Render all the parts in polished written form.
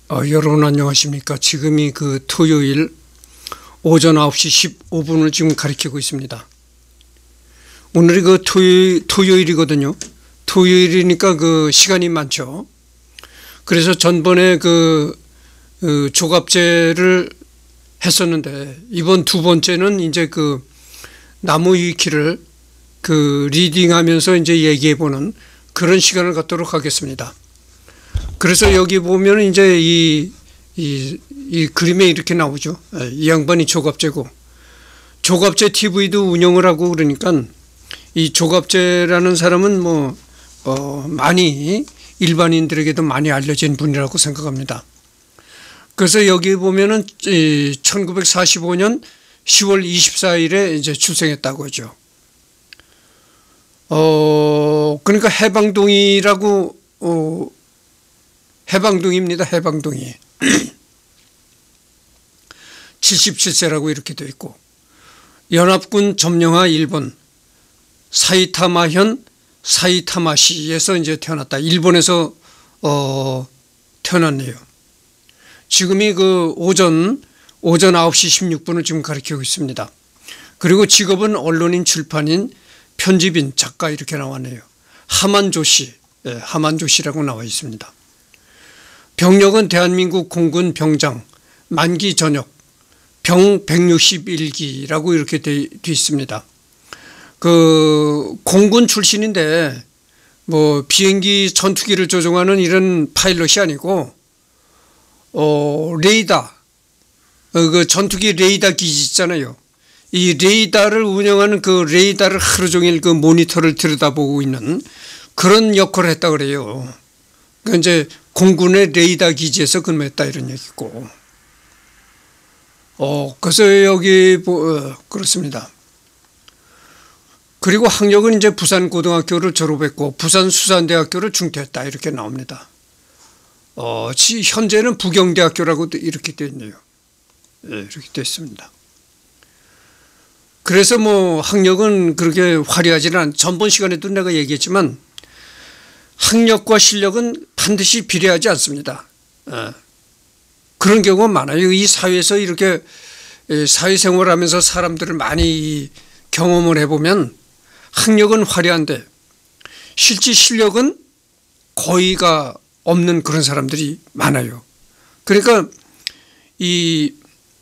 여러분 안녕하십니까. 지금이 그 토요일 오전 9시 15분을 지금 가리키고 있습니다. 오늘이 그 토요일이거든요. 토요일이니까 그 시간이 많죠. 그래서 전번에 그 조갑제를 했었는데 이번 두 번째는 이제 그 나무 위키를 그 리딩하면서 이제 얘기해보는 그런 시간을 갖도록 하겠습니다. 그래서 여기 보면 이제 이 그림에 이렇게 나오죠. 이 양반이 조갑제고, 조갑제 TV도 운영을 하고 그러니까 이 조갑제라는 사람은 많이 일반인들에게도 많이 알려진 분이라고 생각합니다. 그래서 여기 보면은 1945년 10월 24일에 이제 출생했다고 하죠. 그러니까 해방동이라고 해방동입니다. 해방동이 77세라고 이렇게 되어 있고, 연합군 점령하 일본 사이타마현 사이타마시에서 이제 태어났다. 일본에서 태어났네요. 지금이 그 오전 9시 16분을 지금 가리키고 있습니다. 그리고 직업은 언론인, 출판인, 편집인, 작가 이렇게 나왔네요. 하만조시, 하만조시라고 나와 있습니다. 병력은 대한민국 공군 병장, 만기 전역, 병 161기라고 이렇게 되어 있습니다. 그 공군 출신인데 비행기 전투기를 조종하는 이런 파일럿이 아니고 레이더, 그 전투기 레이더 기지 있잖아요. 이 레이더를 운영하는 그 레이더를 하루 종일 그 모니터를 들여다보고 있는 그런 역할을 했다 그래요. 그러니까 이제 공군의 레이더 기지에서 근무했다 이런 얘기고. 그래서 여기 그렇습니다. 그리고 학력은 이제 부산고등학교를 졸업했고 부산수산대학교를 중퇴했다 이렇게 나옵니다. 현재는 부경대학교라고 이렇게 되어 있네요. 이렇게 되어 있습니다. 그래서 학력은 그렇게 화려하지는 않, 전번 시간에도 내가 얘기했지만 학력과 실력은 반드시 비례하지 않습니다. 그런 경우가 많아요. 이 사회에서 이렇게 사회생활하면서 사람들을 많이 경험을 해보면 학력은 화려한데 실제 실력은 거의가 없는 그런 사람들이 많아요. 그러니까 이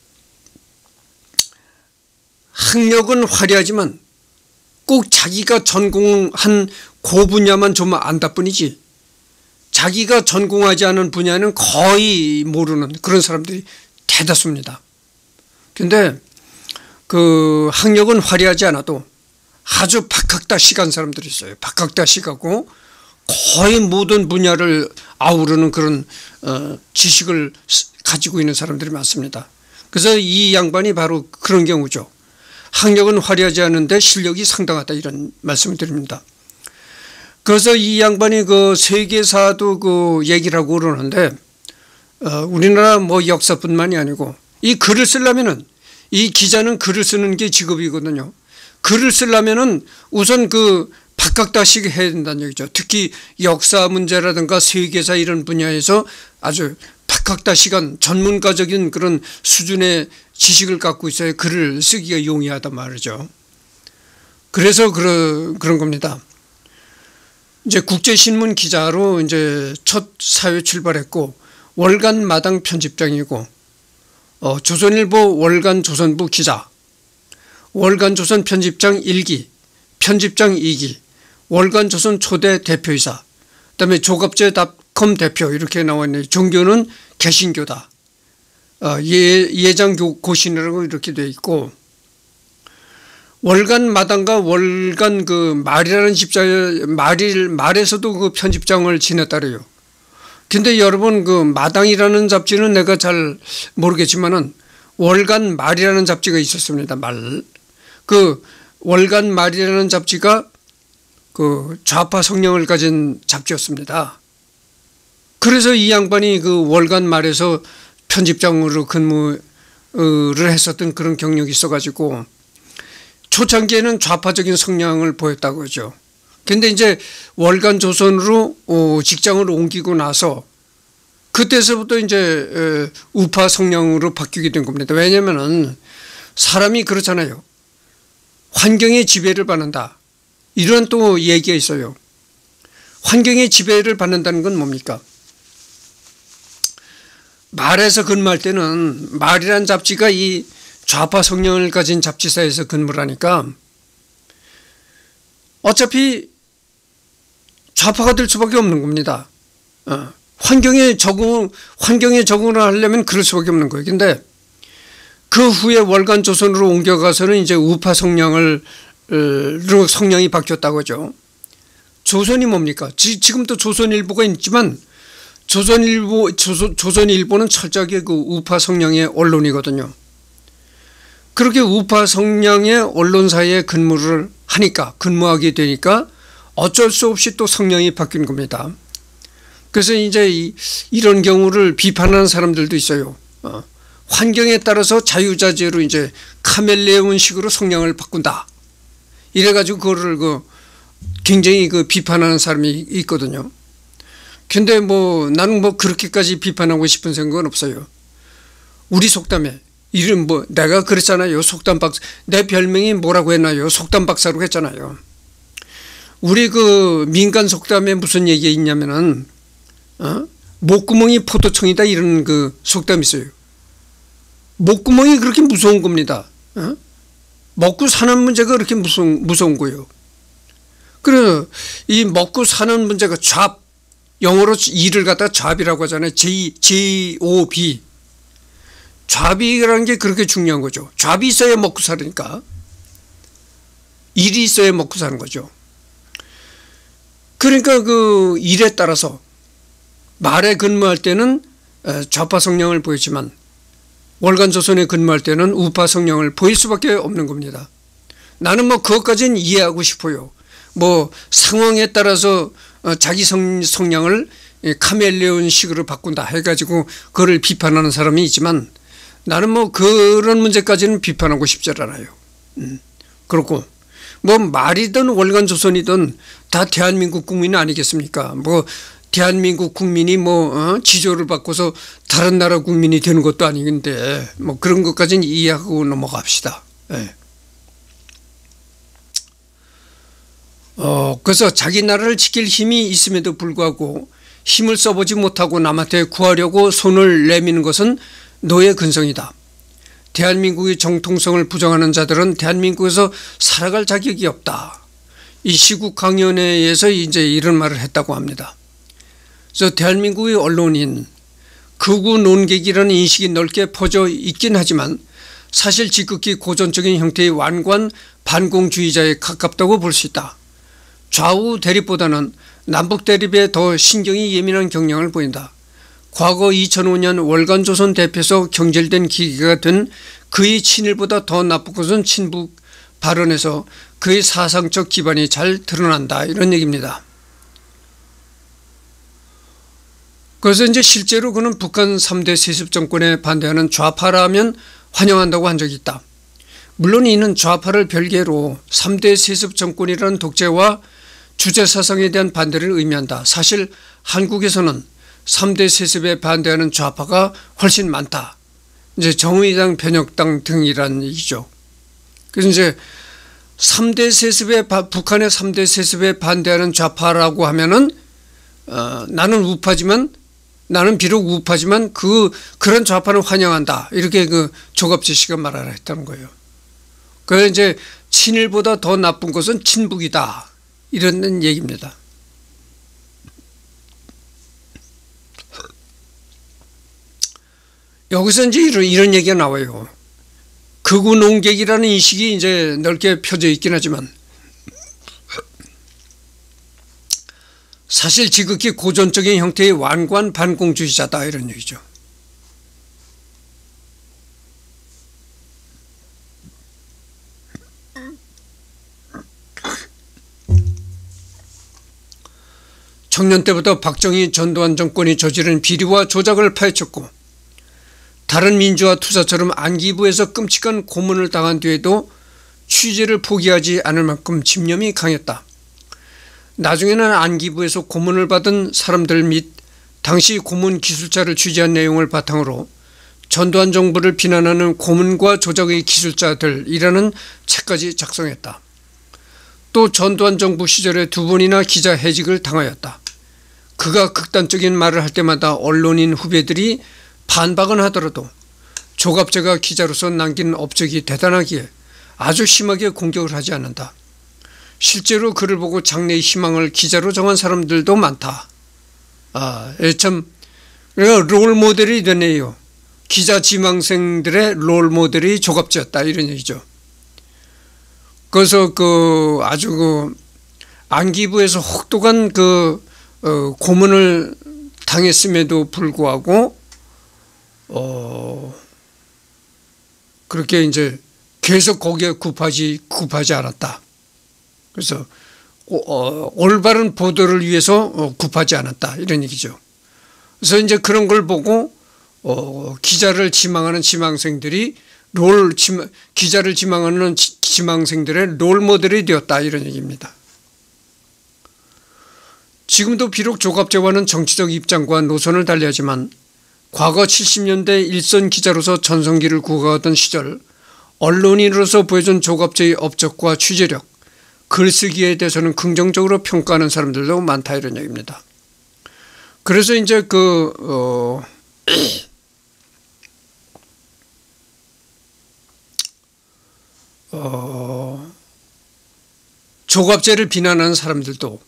학력은 화려하지만 꼭 자기가 전공한 그 분야만 좀 안다 뿐이지 자기가 전공하지 않은 분야는 거의 모르는 그런 사람들이 대다수입니다. 그런데 그 학력은 화려하지 않아도 아주 박학다식한 사람들이 있어요. 박학다식하고 거의 모든 분야를 아우르는 그런 지식을 가지고 있는 사람들이 많습니다. 그래서 이 양반이 바로 그런 경우죠. 학력은 화려하지 않은데 실력이 상당하다 이런 말씀을 드립니다. 그래서 이 양반이 그 세계사도 그 얘기를 하고 그러는데 우리나라 역사뿐만이 아니고 이 글을 쓰려면은 이 기자는 글을 쓰는 게 직업이거든요. 글을 쓰려면은 우선 그 박학다식 해야 된다는 얘기죠. 특히 역사 문제라든가 세계사 이런 분야에서 아주 박학다식한 전문가적인 그런 수준의 지식을 갖고 있어야 글을 쓰기가 용이하단 말이죠. 그래서 그런 겁니다. 이제 국제신문 기자로 이제 첫 사회 출발했고 월간 마당 편집장이고 조선일보 월간 조선부 기자, 월간 조선 편집장 1기, 편집장 2기, 월간 조선 초대 대표이사, 그다음에 조갑제닷컴 대표 이렇게 나와 있네요. 종교는 개신교다. 예장 고신이라고 이렇게 되어 있고 월간 마당과 월간 그 말이라는 말에서도 그 편집장을 지냈다래요. 근데 여러분 그 마당이라는 잡지는 내가 잘 모르겠지만은 월간 말이라는 잡지가 있었습니다. 그 월간 말이라는 잡지가 그 좌파 성향을 가진 잡지였습니다. 그래서 이 양반이 그 월간 말에서 편집장으로 근무를 했었던 그런 경력이 있어가지고 초창기에는 좌파적인 성향을 보였다고 하죠. 근데 이제 월간 조선으로 직장을 옮기고 나서 그때서부터 이제 우파 성령으로 바뀌게 된 겁니다. 왜냐면은 사람이 그렇잖아요. 환경의 지배를 받는다. 이런 또 얘기가 있어요. 환경의 지배를 받는다는 건 뭡니까? 말에서 근무할 때는 말이란 잡지가 이 좌파 성향을 가진 잡지사에서 근무를 하니까 어차피 좌파가 될 수밖에 없는 겁니다. 환경에 적응을 하려면 그럴 수밖에 없는 거예요. 근데 그 후에 월간 조선으로 옮겨가서는 이제 우파 성향으로 성향이 바뀌었다고 하죠. 조선이 뭡니까? 지금도 조선일보가 있지만 조선일보는 철저하게 그 우파 성향의 언론이거든요. 그렇게 우파 성향의 언론사에 근무하게 되니까 어쩔 수 없이 또 성향이 바뀐 겁니다. 그래서 이제 이런 경우를 비판하는 사람들도 있어요. 환경에 따라서 자유자재로 이제 카멜레온식으로 성향을 바꾼다. 이래가지고 그거를 굉장히 비판하는 사람이 있거든요. 근데 나는 그렇게까지 비판하고 싶은 생각은 없어요. 우리 속담에 이름 내가 그랬잖아요. 속담 박사. 내 별명이 뭐라고 했나요? 속담 박사로 했잖아요. 우리 민간 속담에 무슨 얘기가 있냐면은 목구멍이 포도청이다 이런 속담이 있어요. 목구멍이 그렇게 무서운 겁니다. 먹고 사는 문제가 그렇게 무서운 거예요. 그래서 이 먹고 사는 문제가 영어로 일을 갖다 잡이라고 하잖아요. Job. 잡이라는 게 그렇게 중요한 거죠. 잡이 있어야 먹고 사니까. 일이 있어야 먹고 사는 거죠. 그러니까 일에 따라서 말에 근무할 때는 좌파 성향을 보이지만 월간 조선에 근무할 때는 우파 성향을 보일 수밖에 없는 겁니다. 나는 그것까지는 이해하고 싶어요. 상황에 따라서 자기 성향을 카멜레온식으로 바꾼다 해가지고 그걸 비판하는 사람이 있지만 나는 그런 문제까지는 비판하고 싶지 않아요. 그렇고 말이든 월간 조선이든 다 대한민국 국민 아니겠습니까? 대한민국 국민이 지조를 바꿔서 다른 나라 국민이 되는 것도 아닌데 그런 것까지는 이해하고 넘어갑시다. 네. 그래서 자기 나라를 지킬 힘이 있음에도 불구하고 힘을 써보지 못하고 남한테 구하려고 손을 내미는 것은 노예 근성이다. 대한민국의 정통성을 부정하는 자들은 대한민국에서 살아갈 자격이 없다. 이 시국 강연회에서 이제 이런 말을 했다고 합니다. 그래서 대한민국의 언론인 극우 논객이라는 인식이 넓게 퍼져 있긴 하지만 사실 지극히 고전적인 형태의 완고한 반공주의자에 가깝다고 볼 수 있다. 좌우 대립보다는 남북 대립에 더 신경이 예민한 경향을 보인다. 과거 2005년 월간조선 대표에서 경질된 기계가 된 그의 친일보다 더 나쁜 것은 친북 발언에서 그의 사상적 기반이 잘 드러난다. 이런 얘기입니다. 그래서 이제 실제로 그는 북한 3대 세습 정권에 반대하는 좌파라면 환영한다고 한 적이 있다. 물론 이는 좌파를 별개로 3대 세습 정권이라는 독재와 주체사상에 대한 반대를 의미한다. 사실 한국에서는 3대 세습에 반대하는 좌파가 훨씬 많다. 이제 정의당, 변혁당 등이라는 얘기죠. 그래서 이제 3대 세습에 북한의 3대 세습에 반대하는 좌파라고 하면은 나는 비록 우파지만 그런 좌파는 환영한다. 이렇게 조갑재 씨가 말하라 했다는 거예요. 그래서 이제 친일보다 더 나쁜 것은 친북이다. 이런 얘기입니다. 여기서 이제 이런 얘기가 나와요. 극우 농객이라는 인식이 이제 넓게 펴져 있긴 하지만 사실 지극히 고전적인 형태의 완고한 반공주의자다. 이런 얘기죠. 청년 때부터 박정희 전두환 정권이 저지른 비리와 조작을 파헤쳤고 다른 민주화 투사처럼 안기부에서 끔찍한 고문을 당한 뒤에도 취재를 포기하지 않을 만큼 집념이 강했다. 나중에는 안기부에서 고문을 받은 사람들 및 당시 고문 기술자를 취재한 내용을 바탕으로 전두환 정부를 비난하는 고문과 조작의 기술자들이라는 책까지 작성했다. 또 전두환 정부 시절에 2번이나 기자 해직을 당하였다. 그가 극단적인 말을 할 때마다 언론인 후배들이 반박은 하더라도 조갑제가 기자로서 남긴 업적이 대단하기에 아주 심하게 공격을 하지 않는다. 실제로 그를 보고 장래의 희망을 기자로 정한 사람들도 많다. 참 롤 모델이 되네요. 기자 지망생들의 롤 모델이 조갑제였다, 이런 얘기죠. 그래서 아주 안기부에서 혹독한 고문을 당했음에도 불구하고 그렇게 이제 계속 거기에 굽하지 않았다. 그래서 올바른 보도를 위해서 굽하지 않았다, 이런 얘기죠. 그래서 이제 그런 걸 보고 기자를 지망하는 지망생들이 기자를 지망하는 지망생들의 롤 모델이 되었다, 이런 얘기입니다. 지금도 비록 조갑제와는 정치적 입장과 노선을 달리하지만 과거 70년대 일선 기자로서 전성기를 구가하던 시절 언론인으로서 보여준 조갑제의 업적과 취재력, 글쓰기에 대해서는 긍정적으로 평가하는 사람들도 많다, 이런 얘기입니다. 그래서 이제 조갑제를 비난하는 사람들도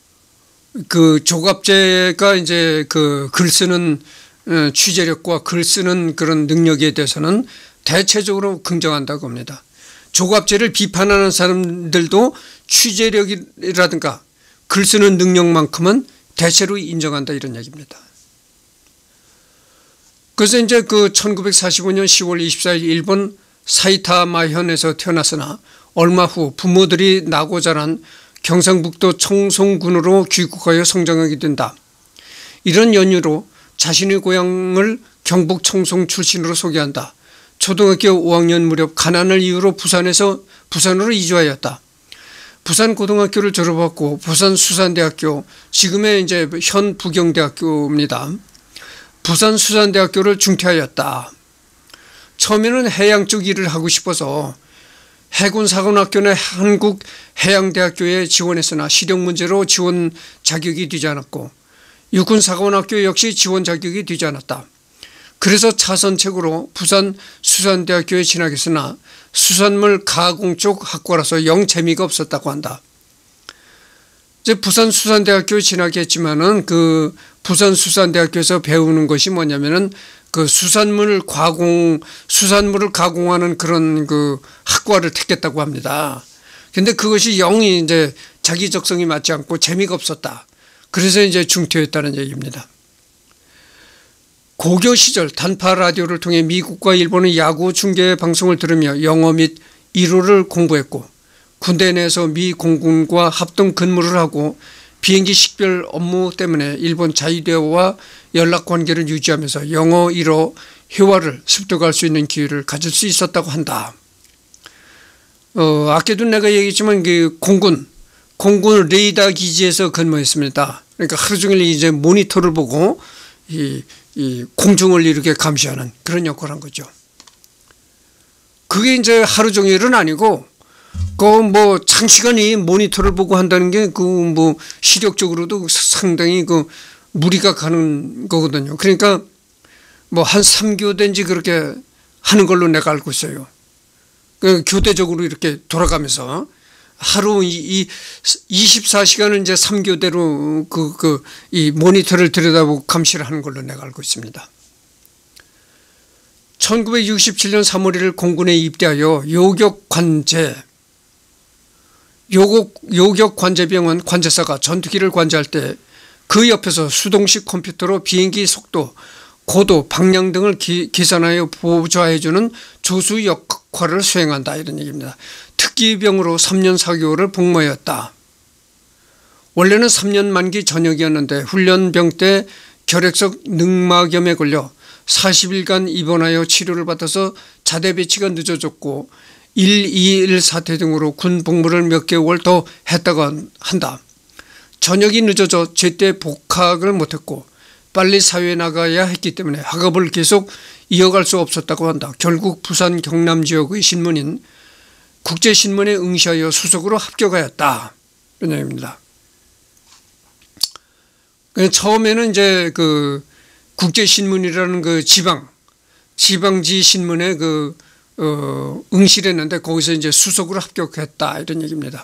조갑제가 이제 글 쓰는 취재력과 글 쓰는 그런 능력에 대해서는 대체적으로 긍정한다고 합니다. 조갑제를 비판하는 사람들도 취재력이라든가 글 쓰는 능력만큼은 대체로 인정한다, 이런 얘기입니다. 그래서 이제 1945년 10월 24일 일본 사이타마현에서 태어났으나 얼마 후 부모들이 나고 자란 경상북도 청송군으로 귀국하여 성장하게 된다. 이런 연유로 자신의 고향을 경북 청송 출신으로 소개한다. 초등학교 5학년 무렵 가난을 이유로 부산으로 이주하였다. 부산 고등학교를 졸업하고 부산 수산대학교, 지금의 이제 현 부경대학교입니다. 부산 수산대학교를 중퇴하였다. 처음에는 해양 쪽 일을 하고 싶어서 해군사관학교나 한국해양대학교에 지원했으나 실력 문제로 지원 자격이 되지 않았고 육군사관학교 역시 지원 자격이 되지 않았다. 그래서 차선책으로 부산 수산대학교에 진학했으나 수산물 가공 쪽 학과라서 영 재미가 없었다고 한다. 이제 부산 수산대학교에 진학했지만은 부산 수산대학교에서 배우는 것이 뭐냐면은 수산물을 가공하는 그런 학과를 택했다고 합니다. 근데 그것이 영이 이제 자기 적성이 맞지 않고 재미가 없었다. 그래서 이제 중퇴했다는 얘기입니다. 고교 시절 단파 라디오를 통해 미국과 일본의 야구 중계 방송을 들으며 영어 및 일어를 공부했고 군대 내에서 미 공군과 합동 근무를 하고 비행기 식별 업무 때문에 일본 자위대와 연락관계를 유지하면서 영어 일어 회화를 습득할 수 있는 기회를 가질 수 있었다고 한다. 아까도 내가 얘기했지만 공군 레이더 기지에서 근무했습니다. 그러니까 하루 종일 이제 모니터를 보고 이 공중을 이렇게 감시하는 그런 역할을 한 거죠. 그게 이제 하루 종일은 아니고 장시간이 모니터를 보고 한다는 게 시력적으로도 상당히 무리가 가는 거거든요. 그러니까 한 3교대인지 그렇게 하는 걸로 내가 알고 있어요. 교대적으로 이렇게 돌아가면서 하루 24시간을 이제 3교대로 이 모니터를 들여다보고 감시를 하는 걸로 내가 알고 있습니다. 1967년 3월 1일 공군에 입대하여 요격관제병원 관제사가 전투기를 관제할 때 그 옆에서 수동식 컴퓨터로 비행기 속도, 고도, 방향 등을 계산하여 보좌해주는 조수 역할을 수행한다, 이런 얘기입니다. 특기병으로 3년 4개월을 복무하였다. 원래는 3년 만기 전역이었는데 훈련병 때 결핵성 늑막염에 걸려 40일간 입원하여 치료를 받아서 자대 배치가 늦어졌고 121 사태 등으로 군 복무를 몇 개월 더 했다고 한다. 전역이 늦어져 제때 복학을 못했고 빨리 사회에 나가야 했기 때문에 학업을 계속 이어갈 수 없었다고 한다. 결국 부산 경남 지역의 신문인 국제신문에 응시하여 수석으로 합격하였다. 이런 얘기입니다. 처음에는 이제 그 국제신문이라는 그 지방지 신문에 응시를 했는데 거기서 이제 수석으로 합격했다. 이런 얘기입니다.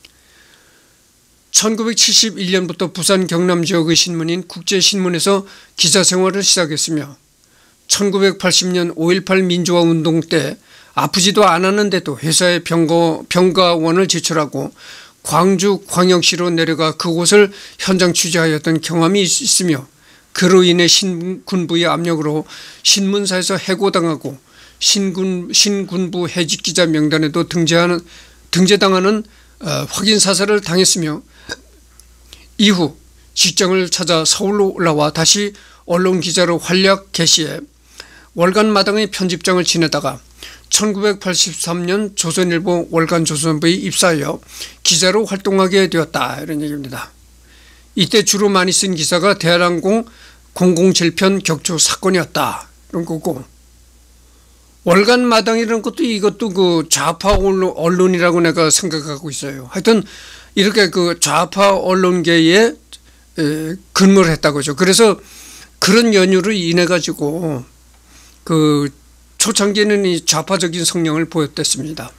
1971년부터 부산 경남 지역의 신문인 국제신문에서 기자 생활을 시작했으며 1980년 5.18 민주화 운동 때 아프지도 않았는데도 회사에 병가원을 제출하고 광주 광역시로 내려가 그곳을 현장 취재하였던 경험이 있으며 그로 인해 신군부의 압력으로 신문사에서 해고당하고 신군부 해직기자 명단에도 등재당하는 확인 사살을 당했으며 이후 직장을 찾아 서울로 올라와 다시 언론기자로 활약 개시해 월간마당의 편집장을 지내다가 1983년 조선일보 월간조선부에 입사하여 기자로 활동하게 되었다. 이런 얘기입니다. 이때 주로 많이 쓴 기사가 대한항공 007편 격추 사건이었다. 이런 거고 월간마당이라는 것도 이것도 그 좌파 언론이라고 내가 생각하고 있어요. 하여튼 이렇게 그 좌파 언론계에 근무를 했다고죠. 그래서 그런 연유로 인해 가지고 그 초창기에는 이 좌파적인 성향을 보였댔습니다.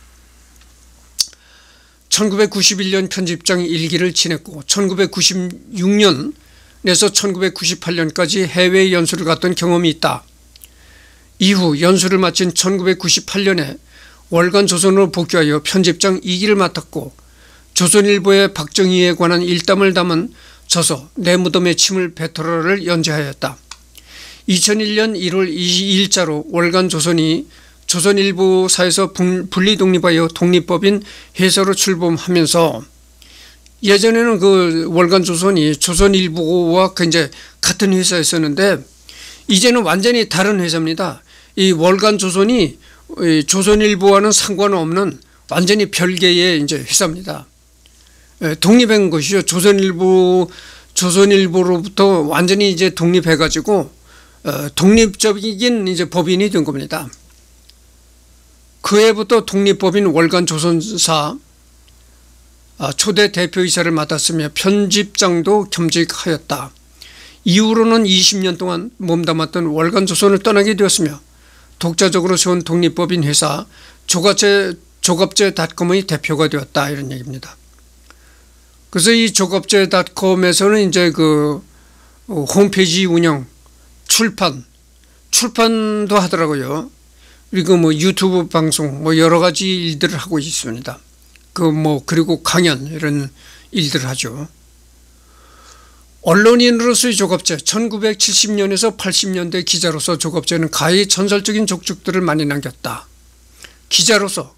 1991년 편집장 1기를 지냈고 1996년에서 1998년까지 해외 연수를 갔던 경험이 있다. 이후 연수를 마친 1998년에 월간조선으로 복귀하여 편집장 2기를 맡았고 조선일보의 박정희에 관한 일담을 담은 저서 내 무덤에 침을 뱉어라를 연재하였다. 2001년 1월 2일자로 월간조선이 조선일보사에서 분리 독립하여 독립법인 회사로 출범하면서 예전에는 그 월간조선이 조선일보와 이제 같은 회사였었는데 이제는 완전히 다른 회사입니다. 이 월간조선이 조선일보와는 상관없는 완전히 별개의 이제 회사입니다. 독립한 것이죠. 조선일보로부터 완전히 이제 독립해가지고 독립적인 이제 법인이 된 겁니다. 그해부터 독립법인 월간조선사 초대 대표이사를 맡았으며 편집장도 겸직하였다. 이후로는 20년 동안 몸담았던 월간조선을 떠나게 되었으며 독자적으로 세운 독립법인 회사 조갑제닷컴의 대표가 되었다. 이런 얘기입니다. 그래서 이 조갑제닷컴에서는 이제 그 홈페이지 운영, 출판도 하더라고요. 그리고 뭐 유튜브 방송 뭐 여러 가지 일들을 하고 있습니다. 그리고 강연 이런 일들을 하죠. 언론인으로서의 조갑제 1970년에서 80년대 기자로서 조갑제는 가히 전설적인 족적들을 많이 남겼다. 기자로서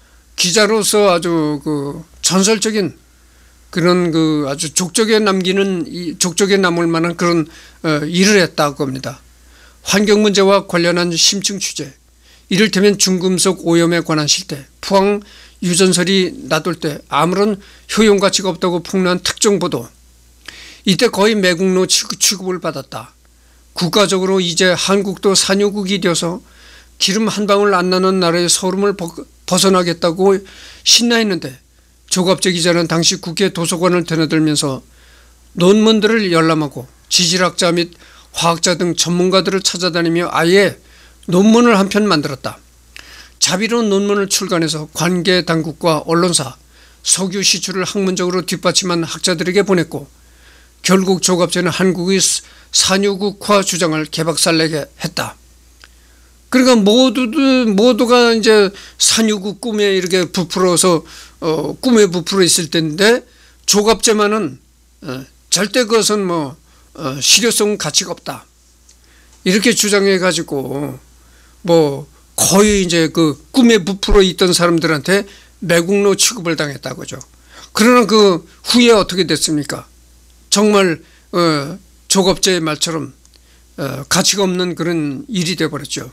아주 그 전설적인 그런 그 아주 족적에 남을 만한 그런 일을 했다고 합니다. 환경 문제와 관련한 심층 취재, 이를테면 중금속 오염에 관한 실태, 포항 유전설이 나돌 때 아무런 효용 가치가 없다고 폭로한 특정 보도, 이때 거의 매국노 취급을 받았다. 국가적으로 이제 한국도 산유국이 되어서 기름 한 방울 안 나는 나라의 서름을 벗어나겠다고 신나했는데 조갑제 기자는 당시 국회 도서관을 드나들면서 논문들을 열람하고 지질학자 및 화학자 등 전문가들을 찾아다니며 아예 논문을 한 편 만들었다. 자비로운 논문을 출간해서 관계 당국과 언론사, 석유 시출을 학문적으로 뒷받침한 학자들에게 보냈고 결국 조갑제는 한국의 산유국화 주장을 개박살내게 했다. 그러니까 모두가 이제 산유국 꿈에 이렇게 부풀어서 꿈에 부풀어 있을 텐데 조갑제만은 절대 그것은 실효성 가치가 없다. 이렇게 주장해 가지고 거의 이제 그 꿈에 부풀어 있던 사람들한테 매국노 취급을 당했다고죠. 그러나 그 후에 어떻게 됐습니까? 정말 조갑제의 말처럼 가치가 없는 그런 일이 되어버렸죠.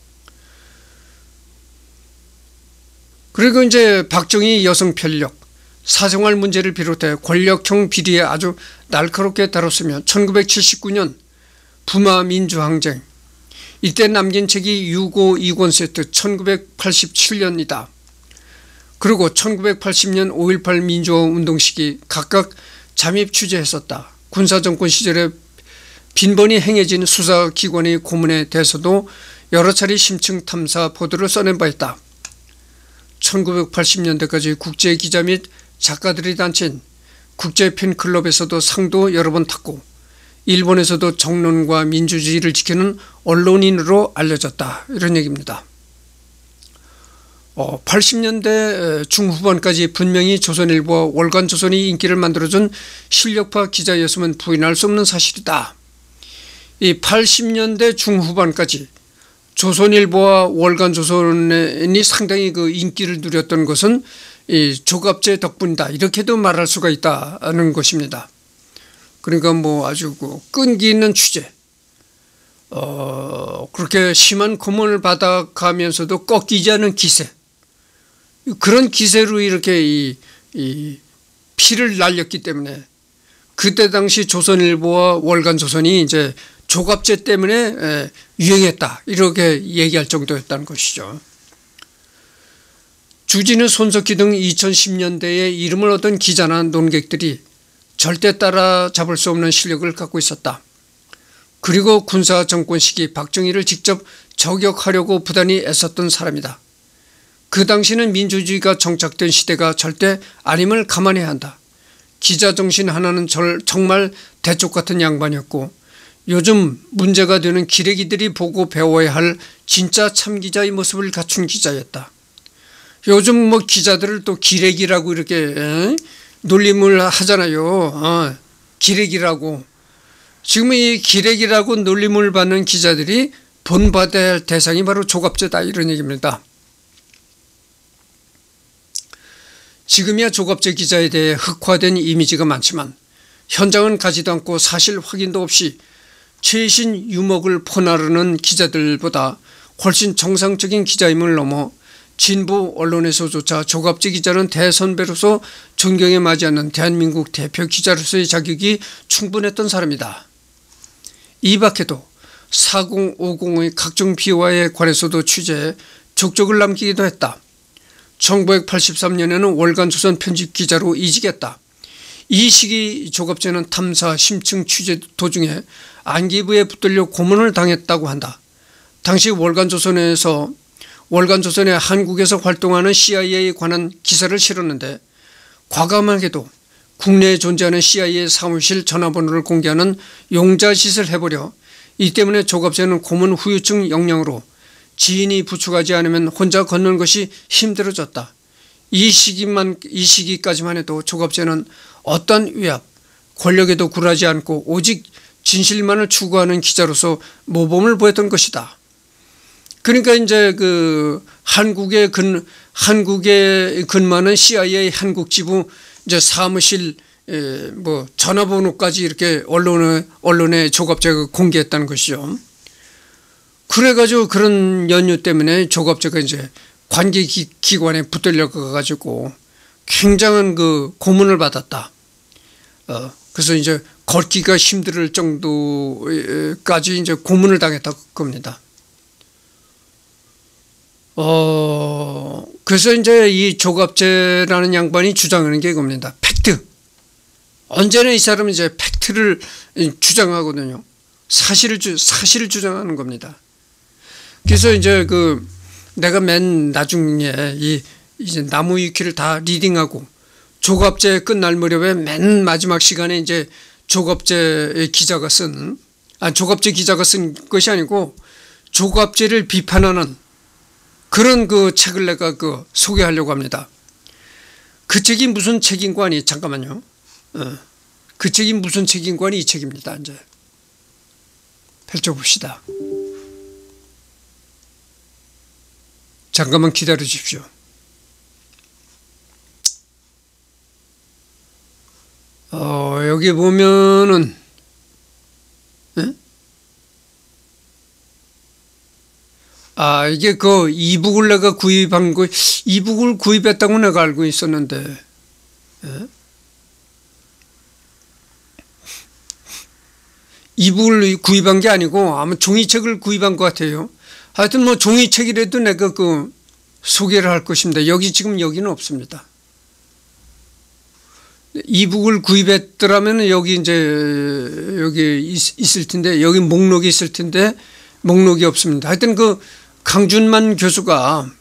그리고 이제 박정희 여성 편력, 사생활 문제를 비롯해 권력형 비리에 아주 날카롭게 다뤘으며 1979년 부마 민주항쟁. 이때 남긴 책이 6.5 2권 세트 1987년이다. 그리고 1980년 5.18 민주화 운동 시기 각각 잠입 취재했었다. 군사정권 시절에 빈번히 행해진 수사기관의 고문에 대해서도 여러 차례 심층 탐사 보도를 써낸 바 있다. 1980년대까지 국제기자 및 작가들의 단체인 국제팬클럽에서도 상도 여러 번 탔고 일본에서도 정론과 민주주의를 지키는 언론인으로 알려졌다. 이런 얘기입니다. 80년대 중후반까지 분명히 조선일보와 월간조선이 인기를 만들어준 실력파 기자였으면 부인할 수 없는 사실이다. 이 80년대 중후반까지 조선일보와 월간조선이 상당히 그 인기를 누렸던 것은 이 조갑제 덕분이다. 이렇게도 말할 수가 있다는 것입니다. 그러니까 뭐 아주 그 끈기 있는 취재, 그렇게 심한 고문을 받아가면서도 꺾이지 않은 기세, 그런 기세로 이렇게 이 피를 날렸기 때문에 그때 당시 조선일보와 월간조선이 이제 조갑제 때문에 유행했다. 이렇게 얘기할 정도였다는 것이죠. 주진우, 손석희 등 2010년대에 이름을 얻은 기자나 논객들이 절대 따라잡을 수 없는 실력을 갖고 있었다. 그리고 군사 정권 시기 박정희를 직접 저격하려고 부단히 애썼던 사람이다. 그 당시는 민주주의가 정착된 시대가 절대 아님을 감안해야 한다. 기자 정신 하나는 정말 대쪽 같은 양반이었고 요즘 문제가 되는 기레기들이 보고 배워야 할 진짜 참기자의 모습을 갖춘 기자였다. 요즘 뭐 기자들을 또 기레기라고 이렇게 놀림을 하잖아요. 기레기라고. 지금 이 기레기라고 놀림을 받는 기자들이 본받아야 할 대상이 바로 조갑제다. 이런 얘기입니다. 지금이야 조갑제 기자에 대해 흑화된 이미지가 많지만 현장은 가지도 않고 사실 확인도 없이 최신 유목을 퍼나르는 기자들보다 훨씬 정상적인 기자임을 넘어 진보 언론에서조차 조갑제 기자는 대선배로서 존경에 맞지 않는 대한민국 대표 기자로서의 자격이 충분했던 사람이다. 이 밖에도 4050의 각종 비화에 관해서도 취재해 족적을 남기기도 했다. 1983년에는 월간조선 편집기자로 이직했다. 이 시기 조갑제는 탐사 심층 취재 도중에 안기부에 붙들려 고문을 당했다고 한다. 당시 월간조선에 한국에서 활동하는 CIA에 관한 기사를 실었는데 과감하게도 국내에 존재하는 CIA 사무실 전화번호를 공개하는 용자짓을 해버려 이 때문에 조갑제는 고문 후유증 영향으로 지인이 부축하지 않으면 혼자 걷는 것이 힘들어졌다. 이 시기까지만 해도 조갑제는 어떤 위압, 권력에도 굴하지 않고 오직 진실만을 추구하는 기자로서 모범을 보였던 것이다. 그러니까 이제 그 한국에 근무하는 CIA 한국 지부 이제 사무실 뭐 전화번호까지 이렇게 언론에 조갑제가 공개했다는 것이죠. 그래가지고 그런 연유 때문에 조갑제가 이제 관계기관에 붙들려 가가지고 굉장한 그 고문을 받았다. 그래서 이제 걷기가 힘들 정도까지 이제 고문을 당했다고 겁니다. 그래서 이제 이 조갑제라는 양반이 주장하는 게 이겁니다. 팩트. 언제나 이 사람은 이제 팩트를 주장하거든요. 사실을 주장하는 겁니다. 그래서 이제 그 내가 맨 나중에 이제 나무 위키를 다 리딩하고 조갑제 끝날 무렵에 맨 마지막 시간에 이제 조갑제 기자가 쓴 것이 아니고 조갑제를 비판하는 그런 그 책을 내가 그 소개하려고 합니다. 그 책이 무슨 책인관이 잠깐만요. 그 책이 무슨 책인관이 이 책입니다. 이제 펼쳐봅시다. 잠깐만 기다려 주십시오. 여기 보면은 이게 그 이북을 내가 구입한 거, 이북을 구입했다고 내가 알고 있었는데, 이북을 구입한 게 아니고 아마 종이책을 구입한 것 같아요. 하여튼 뭐 종이책이라도 내가 그 소개를 할 것입니다. 여기 지금 여기는 없습니다. 이북을 구입했더라면 여기 이제 여기 있을 텐데 여기 목록이 있을 텐데 목록이 없습니다. 하여튼 그 강준만 교수가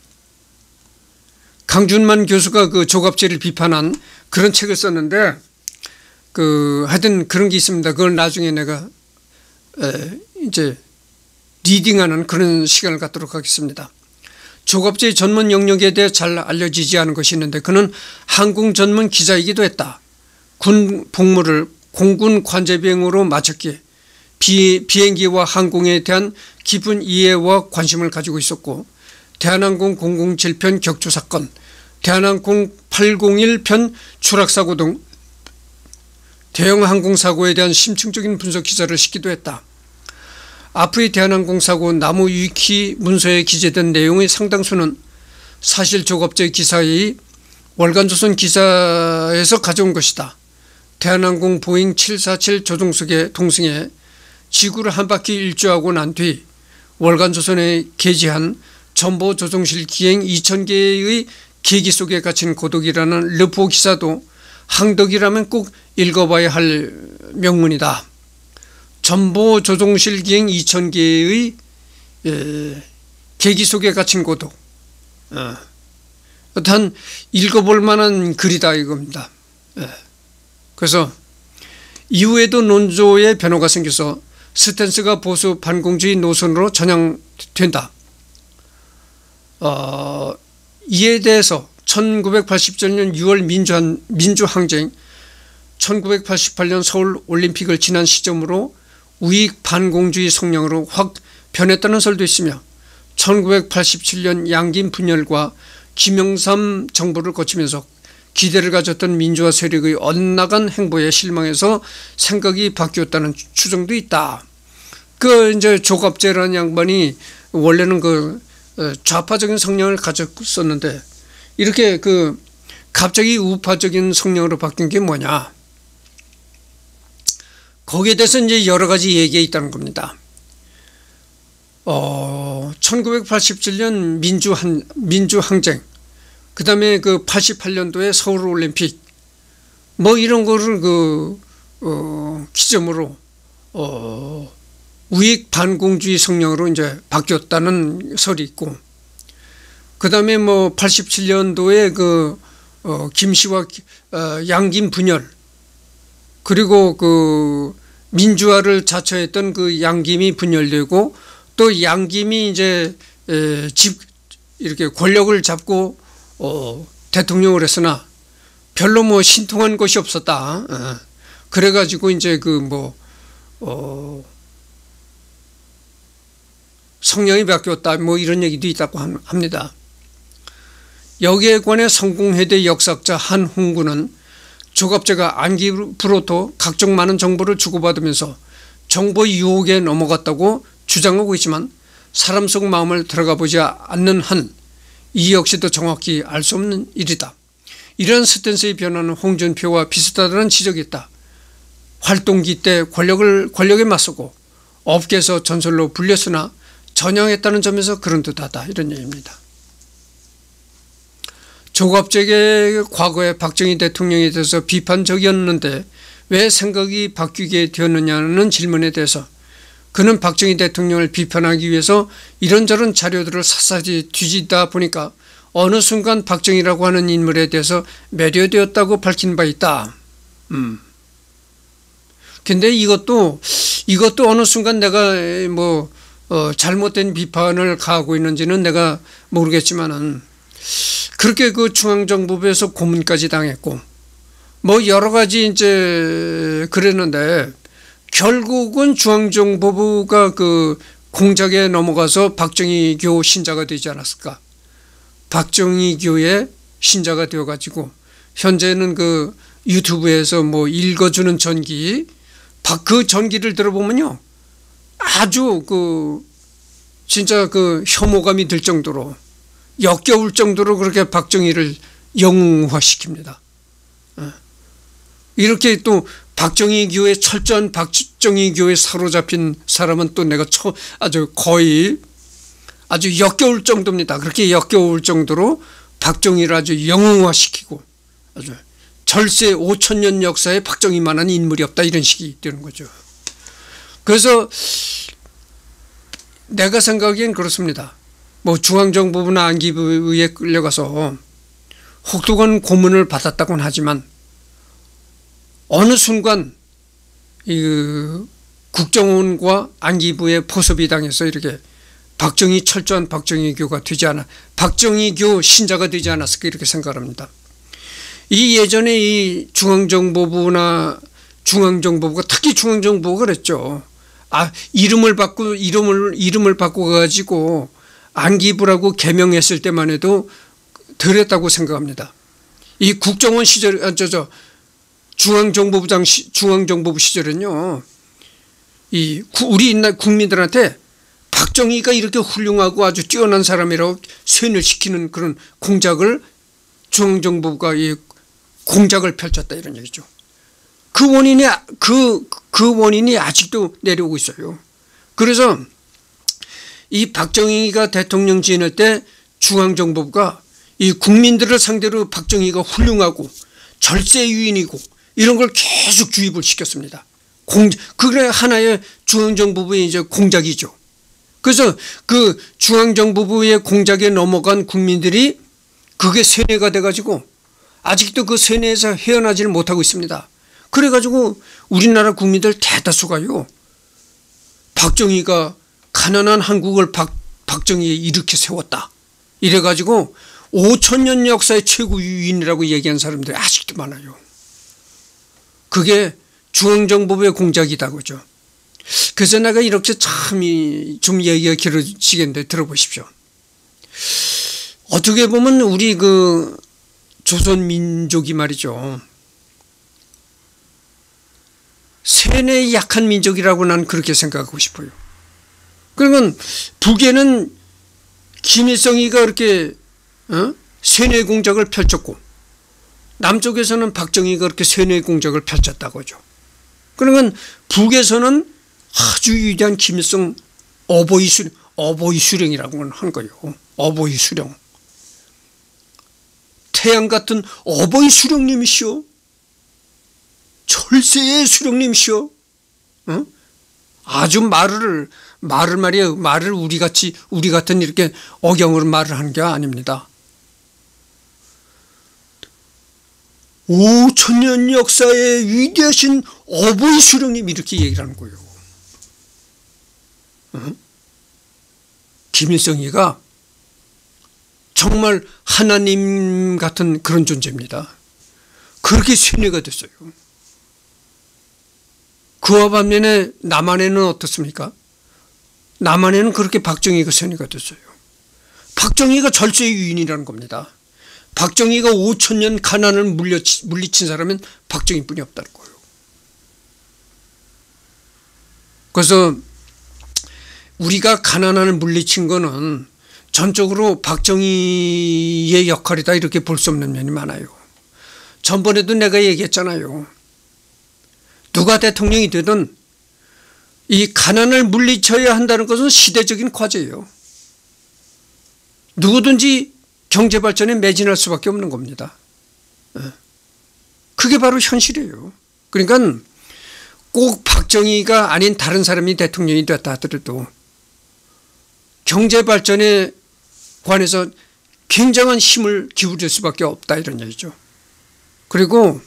그 조갑제를 비판한 그런 책을 썼는데 그 하여튼 그런 게 있습니다. 그걸 나중에 내가 이제 리딩하는 그런 시간을 갖도록 하겠습니다. 조갑제의 전문 영역에 대해 잘 알려지지 않은 것이 있는데 그는 항공 전문 기자이기도 했다. 군 복무를 공군 관제비행으로 마쳤기에 비행기와 항공에 대한 깊은 이해와 관심을 가지고 있었고 대한항공 007편 격추 사건, 대한항공 801편 추락사고 등 대형 항공사고에 대한 심층적인 분석 기사를 싣기도 했다. 앞의 대한항공 사고 나무 위키 문서에 기재된 내용의 상당수는 사실 조갑제 기사의 월간조선 기사에서 가져온 것이다. 대한항공 보잉 747 조종석의 동승에 지구를 한 바퀴 일주하고 난 뒤 월간조선에 게재한 전보 조종실 기행 2000개의 계기 속에 갇힌 고독이라는 르포 기사도 항덕이라면 꼭 읽어봐야 할 명문이다. 전보 조종실 기행 2000개의 계기 속에 갇힌 고독. 어떤 읽어볼 만한 글이다 이겁니다. 그래서 이후에도 논조의 변화가 생겨서 스탠스가 보수 반공주의 노선으로 전향된다. 이에 대해서 1987년 6월 민주항쟁, 1988년 서울올림픽을 지난 시점으로 우익 반공주의 성향으로 확 변했다는 설도 있으며 1987년 양김 분열과 김영삼 정부를 거치면서 기대를 가졌던 민주화 세력의 엇나간 행보에 실망해서 생각이 바뀌었다는 추정도 있다. 그 이제 조갑제라는 양반이 원래는 그 좌파적인 성향을 가졌었는데 이렇게 그 갑자기 우파적인 성향으로 바뀐 게 뭐냐? 거기에 대해서 이제 여러 가지 얘기가 있다는 겁니다. 1987년 민주항쟁, 그 다음에 그 88년도에 서울올림픽, 뭐 이런 거를 기점으로, 우익 반공주의 성향으로 이제 바뀌었다는 설이 있고, 그 다음에 뭐 87년도에 김씨와 양김 분열, 그리고 그 민주화를 자처했던 그 양김이 분열되고 또 양김이 이제 이렇게 권력을 잡고 대통령을 했으나 별로 뭐 신통한 것이 없었다. 그래가지고 이제 성향이 바뀌었다. 뭐 이런 얘기도 있다고 합니다. 여기에 관해 성공회대 역사학자 한홍구는 조갑제가 안기부로부터 각종 많은 정보를 주고받으면서 정보 유혹에 넘어갔다고 주장하고 있지만 사람 속 마음을 들어가 보지 않는 한 이 역시도 정확히 알 수 없는 일이다. 이러한 스탠스의 변화는 홍준표와 비슷하다는 지적이 있다. 활동기 때 권력에 맞서고 업계에서 전설로 불렸으나 전향했다는 점에서 그런 듯하다. 이런 얘기입니다. 조갑제의 과거에 박정희 대통령에 대해서 비판적이었는데 왜 생각이 바뀌게 되었느냐는 질문에 대해서 그는 박정희 대통령을 비판하기 위해서 이런저런 자료들을 샅샅이 뒤지다 보니까 어느 순간 박정희라고 하는 인물에 대해서 매료되었다고 밝힌 바 있다. 근데 이것도 어느 순간 내가 잘못된 비판을 가하고 있는지는 내가 모르겠지만은 그렇게 그 중앙정보부에서 고문까지 당했고 뭐 여러 가지 이제 그랬는데 결국은 중앙정보부가 그 공작에 넘어가서 박정희교 신자가 되지 않았을까? 박정희교의 신자가 되어가지고 현재는 그 유튜브에서 뭐 읽어주는 전기, 그 전기를 들어보면요 아주 진짜 혐오감이 들 정도로 역겨울 정도로 그렇게 박정희를 영웅화시킵니다. 이렇게 또 박정희 교회, 철저한 박정희 교회 사로잡힌 사람은 또 내가 아주 거의 아주 역겨울 정도입니다. 그렇게 역겨울 정도로 박정희를 아주 영웅화시키고 아주 절세 5,000년 역사에 박정희만한 인물이 없다, 이런 식이 되는 거죠. 그래서 내가 생각하기엔 그렇습니다. 뭐 중앙정보부나 안기부에 끌려가서 혹독한 고문을 받았다고는 하지만 어느 순간 이 국정원과 안기부의 포섭이 당해서 이렇게 박정희, 철저한 박정희교가 되지 않아, 박정희교 신자가 되지 않았을까, 이렇게 생각합니다. 이 예전에 이 중앙정보부나 중앙정보부가, 특히 중앙정보부가 그랬죠. 이름을 바꿔 가지고 안기부라고 개명했을 때만 해도 덜했다고 생각합니다. 이 국정원 시절, 중앙정보부 시절은요, 우리 옛날 국민들한테 박정희가 이렇게 훌륭하고 아주 뛰어난 사람이라고 쇠뇌를 시키는 그런 공작을 중앙정보부가 공작을 펼쳤다, 이런 얘기죠. 그 원인이 아직도 내려오고 있어요. 그래서 이 박정희가 대통령 지낼 때 중앙정보부가 이 국민들을 상대로 박정희가 훌륭하고 절세유인이고 이런 걸 계속 주입을 시켰습니다. 그게 하나의 중앙정보부의 이제 공작이죠. 그래서 그 중앙정보부의 공작에 넘어간 국민들이 그게 세뇌가 돼가지고 아직도 그 세뇌에서 헤어나지를 못하고 있습니다. 그래가지고 우리나라 국민들 대다수가요, 박정희가 가난한 한국을 박정희에 이렇게 세웠다, 이래가지고 5,000년 역사의 최고 유인이라고 얘기하는 사람들이 아직도 많아요. 그게 중앙정보부의 공작이다, 그죠. 그래서 내가 이렇게 좀 얘기가 길어지겠는데 들어보십시오. 어떻게 보면 우리 그 조선민족이 말이죠, 세뇌에 약한 민족이라고 난 그렇게 생각하고 싶어요. 그러면 북에는 김일성이가 그렇게 세뇌 공작을 펼쳤고 남쪽에서는 박정희가 그렇게 세뇌 공작을 펼쳤다고죠. 그러면 북에서는 아주 위대한 김일성 어버이 수령이라고 하는 거예요. 어버이 수령. 태양 같은 어버이 수령님이시오. 절세의 수령님이시오. 아주 말을 말이에요. 말을 우리 같은 이렇게 억양으로 말을 하는 게 아닙니다. 5,000년 역사의 위대하신 어버이 수령님, 이렇게 얘기를 하는 거예요. 김일성이가 정말 하나님 같은 그런 존재입니다. 그렇게 세뇌가 됐어요. 그와 반면에 남한에는 어떻습니까? 남한에는 그렇게 박정희가 세뇌가 됐어요. 박정희가 절세의 유인이라는 겁니다. 박정희가 5,000년 가난을 물리친 사람은 박정희뿐이 없다는 거예요. 그래서 우리가 가난을 물리친 거는 전적으로 박정희의 역할이다, 이렇게 볼 수 없는 면이 많아요. 전번에도 내가 얘기했잖아요. 누가 대통령이 되든 이 가난을 물리쳐야 한다는 것은 시대적인 과제예요. 누구든지 경제발전에 매진할 수밖에 없는 겁니다. 그게 바로 현실이에요. 그러니까 꼭 박정희가 아닌 다른 사람이 대통령이 됐다 하더라도 경제발전에 관해서 굉장한 힘을 기울일 수밖에 없다, 이런 얘기죠. 그리고